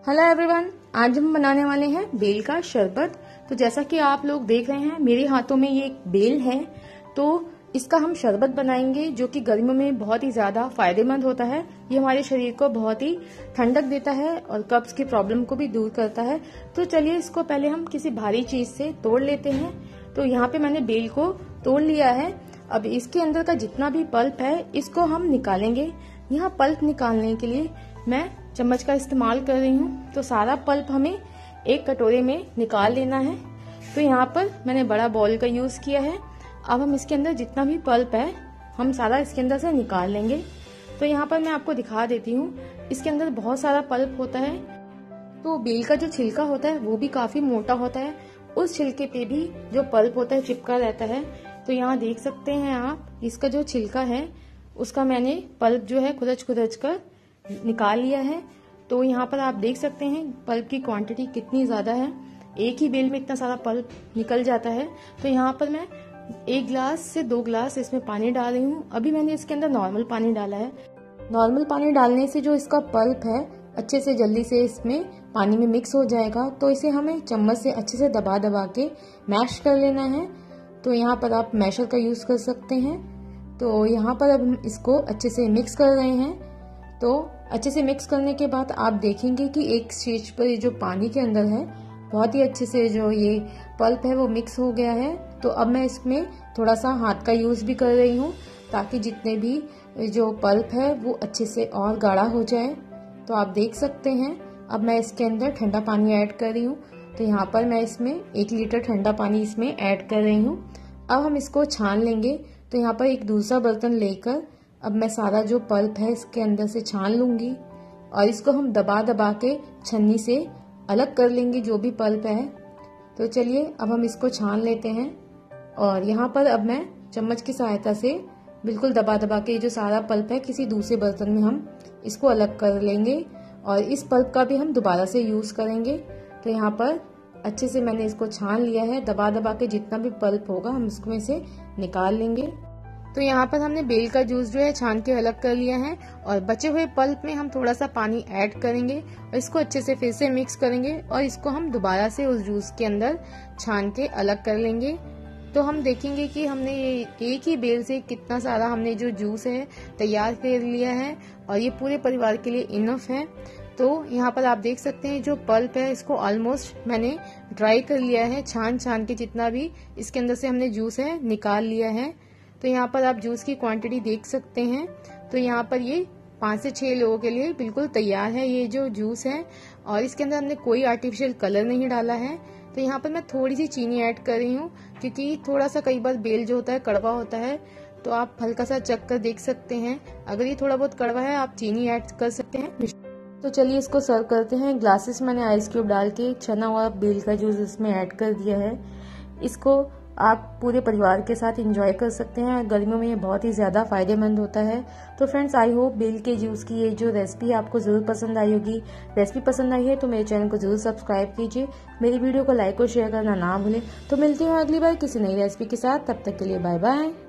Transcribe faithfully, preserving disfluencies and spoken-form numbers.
Hello everyone, आज हम बनाने वाले हैं बेल का शरबत। तो जैसा कि आप लोग देख रहे हैं मेरे हाथों में ये एक बेल है, तो इसका हम शरबत बनाएंगे जो कि गर्मियों में बहुत ही ज्यादा फायदेमंद होता है। ये हमारे शरीर को बहुत ही ठंडक देता है और कब्ज की प्रॉब्लम को भी दूर करता है। तो चलिए इसको पहले हम किसी भारी चीज से तोड़ लेते हैं। तो यहाँ पे मैंने बेल को तोड़ लिया है। अब इसके अंदर का जितना भी पल्प है इसको हम निकालेंगे। यहाँ पल्प निकालने के लिए मैं चम्मच का इस्तेमाल कर रही हूँ। तो सारा पल्प हमें एक कटोरे में निकाल लेना है। तो यहाँ पर मैंने बड़ा बॉल का यूज किया है। अब हम इसके अंदर जितना भी पल्प है हम सारा इसके अंदर से निकाल लेंगे। तो यहाँ पर मैं आपको दिखा देती हूँ, इसके अंदर बहुत सारा पल्प होता है। तो बेल का जो छिलका होता है वो भी काफी मोटा होता है, उस छिलके पे भी जो पल्प होता है चिपका रहता है। तो यहाँ देख सकते हैं आप, इसका जो छिलका है उसका मैंने पल्प जो है खुदच खुदच कर निकाल लिया है। तो यहाँ पर आप देख सकते हैं पल्प की क्वांटिटी कितनी ज्यादा है, एक ही बेल में इतना सारा पल्प निकल जाता है। तो यहाँ पर मैं एक गिलास से दो गिलास इसमें पानी डाल रही हूँ। अभी मैंने इसके अंदर नॉर्मल पानी डाला है। नॉर्मल पानी डालने से जो इसका पल्प है अच्छे से जल्दी से इसमें पानी में मिक्स हो जाएगा। तो इसे हमें चम्मच से अच्छे से दबा दबा के मैश कर लेना है। तो यहाँ पर आप मैशर का यूज कर सकते हैं। तो यहाँ पर अब हम इसको अच्छे से मिक्स कर रहे हैं। तो अच्छे से मिक्स करने के बाद आप देखेंगे कि एक स्टेज पर ये जो पानी के अंदर है बहुत ही अच्छे से जो ये पल्प है वो मिक्स हो गया है। तो अब मैं इसमें थोड़ा सा हाथ का यूज भी कर रही हूँ ताकि जितने भी जो पल्प है वो अच्छे से और गाढ़ा हो जाए। तो आप देख सकते हैं अब मैं इसके अंदर ठंडा पानी ऐड कर रही हूँ। तो यहाँ पर मैं इसमें एक लीटर ठंडा पानी इसमें ऐड कर रही हूँ। अब हम इसको छान लेंगे। तो यहाँ पर एक दूसरा बर्तन लेकर अब मैं सारा जो पल्प है इसके अंदर से छान लूंगी और इसको हम दबा दबा के छन्नी से अलग कर लेंगे जो भी पल्प है। तो चलिए अब हम इसको छान लेते हैं और यहाँ पर अब मैं चम्मच की सहायता से बिल्कुल दबा दबा के जो सारा पल्प है किसी दूसरे बर्तन में हम इसको अलग कर लेंगे और इस पल्प का भी हम दोबारा से यूज करेंगे। तो यहाँ पर अच्छे से मैंने इसको छान लिया है। दबा दबा के जितना भी पल्प होगा हम इसमें से निकाल लेंगे। तो यहाँ पर हमने बेल का जूस जो है छान के अलग कर लिया है और बचे हुए पल्प में हम थोड़ा सा पानी ऐड करेंगे और इसको अच्छे से फिर से मिक्स करेंगे और इसको हम दोबारा से उस जूस के अंदर छान के अलग कर लेंगे। तो हम देखेंगे कि हमने ये एक ही बेल से कितना सारा हमने जो जूस है तैयार कर लिया है और ये पूरे परिवार के लिए इनफ है। तो यहाँ पर आप देख सकते हैं जो पल्प है इसको ऑलमोस्ट मैंने ड्राई कर लिया है, छान छान के जितना भी इसके अंदर से हमने जूस है निकाल लिया है। तो यहाँ पर आप जूस की क्वांटिटी देख सकते हैं। तो यहाँ पर ये पाँच से छह लोगों के लिए बिल्कुल तैयार है ये जो जूस है और इसके अंदर हमने कोई आर्टिफिशियल कलर नहीं डाला है। तो यहाँ पर मैं थोड़ी सी चीनी ऐड कर रही हूँ क्योंकि थोड़ा सा कई बार बेल जो होता है कड़वा होता है। तो आप हल्का सा चख कर देख सकते हैं, अगर ये थोड़ा बहुत कड़वा है आप चीनी ऐड कर सकते हैं। तो चलिए इसको सर्व करते हैं। ग्लासेस मैंने आइस क्यूब डाल के छना हुआ बेल का जूस इसमें ऐड कर दिया है। इसको आप पूरे परिवार के साथ एंजॉय कर सकते हैं। गर्मियों में ये बहुत ही ज्यादा फायदेमंद होता है। तो फ्रेंड्स, आई होप बेल के जूस की ये जो रेसिपी आपको जरूर पसंद आई होगी। रेसिपी पसंद आई है तो मेरे चैनल को जरूर सब्सक्राइब कीजिए, मेरी वीडियो को लाइक और शेयर करना ना भूलें। तो मिलती हूँ अगली बार किसी नई रेसिपी के साथ, तब तक के लिए बाय बाय।